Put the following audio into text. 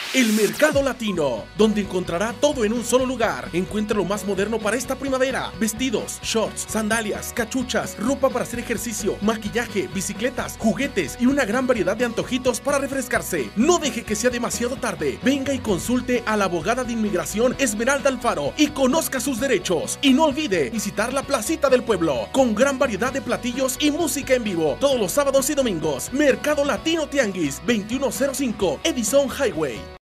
El Mercado Latino, donde encontrará todo en un solo lugar. Encuentra lo más moderno para esta primavera: vestidos, shorts, sandalias, cachuchas, ropa para hacer ejercicio, maquillaje, bicicletas, juguetes y una gran variedad de antojitos para refrescarse. No deje que sea demasiado tarde. Venga y consulte a la abogada de inmigración Esmeralda Alfaro y conozca sus derechos. Y no olvide visitar la Placita del Pueblo, con gran variedad de platillos y música en vivo, todos los sábados y domingos. Mercado Latino Tianguis, 2105 Edison Highway.